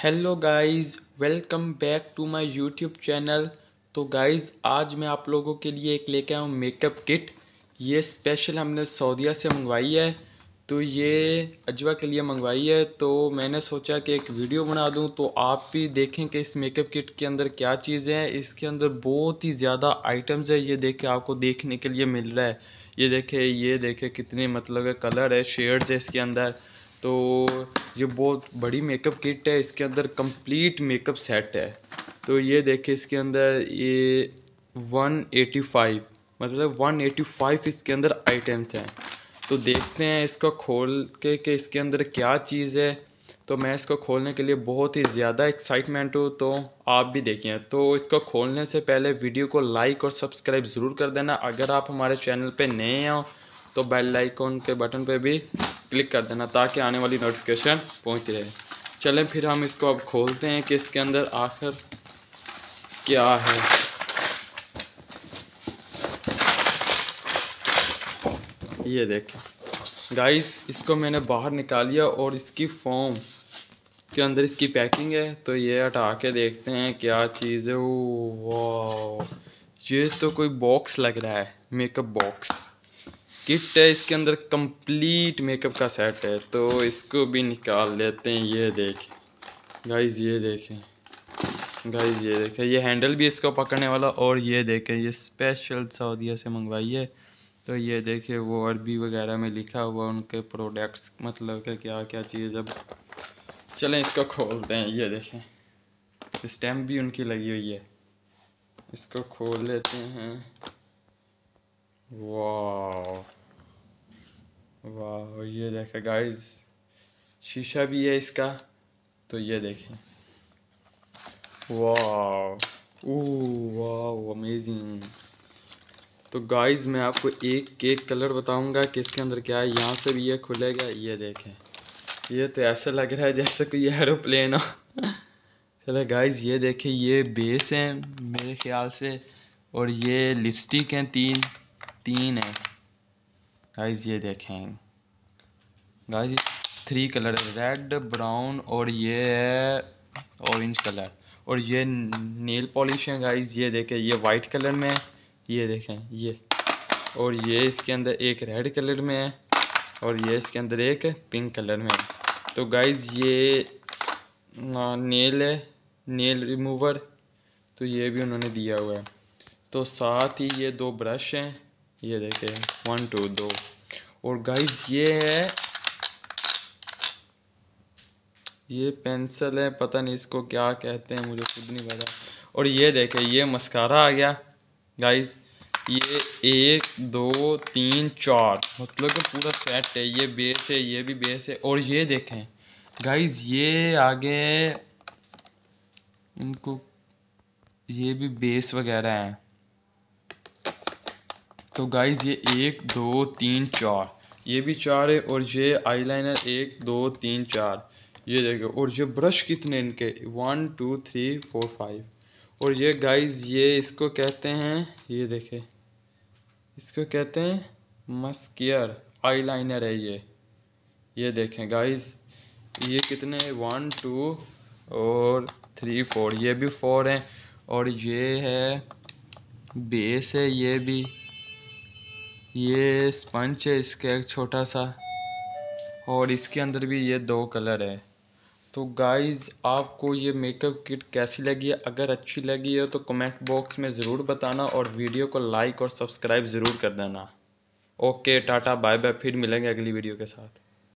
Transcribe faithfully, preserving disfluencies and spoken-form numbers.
Hello guys, welcome back to my YouTube channel. तो guys, आज मैं आप लोगों के लिए एक लेके आया हूँ मेकअप किट। ये स्पेशल हमने सऊदीया से मंगवाई है। तो ये अजवा के लिए मंगवाई है। तो मैंने सोचा कि एक वीडियो बना दूँ तो आप भी देखें कि इस मेकअप किट के अंदर क्या चीज़ें हैं। इसके अंदर बहुत ही ज़्यादा आइटम्स है। ये देखें, आपको देखने के लिए मिल रहा है। ये देखें ये देखें कितने मतलब कलर है, शेड्स है इसके अंदर। तो ये बहुत बड़ी मेकअप किट है। इसके अंदर कंप्लीट मेकअप सेट है। तो ये देखिए इसके अंदर ये वन एटी फाइव मतलब वन एटी फाइव इसके अंदर आइटम्स हैं। तो देखते हैं इसको खोल के कि इसके अंदर क्या चीज़ है। तो मैं इसको खोलने के लिए बहुत ही ज़्यादा एक्साइटमेंट हूँ, तो आप भी देखिए। तो इसको खोलने से पहले वीडियो को लाइक और सब्सक्राइब ज़रूर कर देना। अगर आप हमारे चैनल पे नए हो तो बेल आइकॉन के बटन पे भी क्लिक कर देना ताकि आने वाली नोटिफिकेशन पहुंचती रहे। चलें फिर हम इसको अब खोलते हैं कि इसके अंदर आखिर क्या है। ये देखें गाइस, इसको मैंने बाहर निकाल लिया और इसकी फॉर्म के अंदर इसकी पैकिंग है। तो ये हटा के देखते हैं क्या चीज़ है। वाह, ये तो कोई बॉक्स लग रहा है, मेकअप बॉक्स किट है। इसके अंदर कंप्लीट मेकअप का सेट है। तो इसको भी निकाल लेते हैं। ये देखें गाइस, ये देखें गाइस, ये देखें ये हैंडल भी इसको पकड़ने वाला। और ये देखें ये स्पेशल सऊदीया से मंगवाई है। तो ये देखें वो अरबी वगैरह में लिखा हुआ उनके प्रोडक्ट्स, मतलब कि क्या क्या चीज़। अब चलें इसको खोलते हैं। ये देखें स्टैम्प भी उनकी लगी हुई है। इसको खोल लेते हैं। वाह वाह, ये देखें गाइस, शीशा भी है इसका। तो ये देखें, वाह वाह अमेजिंग। तो गाइस, मैं आपको एक एक कलर बताऊंगा कि इसके अंदर क्या है। यहाँ से भी ये खुलेगा। ये देखें, ये तो ऐसा लग रहा है जैसे कोई एरोप्लेन हो। चलो गाइस, ये देखें ये बेस है मेरे ख्याल से। और ये लिपस्टिक हैं, तीन तीन है गाइस। ये देखें गाइस, थ्री कलर है, रेड, ब्राउन और ये है ऑरेंज कलर। और ये नेल पॉलिश है गाइस। ये देखें ये वाइट कलर में है। ये देखें ये, और ये इसके अंदर एक रेड कलर में है और ये इसके अंदर एक पिंक कलर में है। तो गाइस, ये नेल है, नेल रिमूवर। तो ये भी उन्होंने दिया हुआ है। तो साथ ही ये दो ब्रश हैं। ये देखें वन टू दो। और गाइस, ये है ये पेंसिल है, पता नहीं इसको क्या कहते हैं, मुझे खुद नहीं पता। और ये देखें ये मस्कारा आ गया गाइस। ये एक दो तीन चार मतलब कि पूरा सेट है। ये बेस है, ये भी बेस है। और ये देखें गाइस, ये आगे इनको ये भी बेस वगैरह हैं। तो गाइस, ये एक दो तीन चार, ये भी चार है। और ये आईलाइनर एक दो तीन चार, ये देखो। और ये ब्रश कितने इनके, one two three four five. और ये गाइस, ये इसको कहते हैं, ये देखें इसको कहते हैं मस्कियर आईलाइनर है ये। ये देखें गाइस, ये कितने हैं, वन टू और थ्री फोर, ये भी फोर हैं। और ये है बेस है, ये भी, ये स्पंज है इसका एक छोटा सा। और इसके अंदर भी ये दो कलर है। तो गाइज़, आपको ये मेकअप किट कैसी लगी है? अगर अच्छी लगी है तो कमेंट बॉक्स में ज़रूर बताना और वीडियो को लाइक और सब्सक्राइब ज़रूर कर देना। ओके, टाटा बाय बाय, फिर मिलेंगे अगली वीडियो के साथ।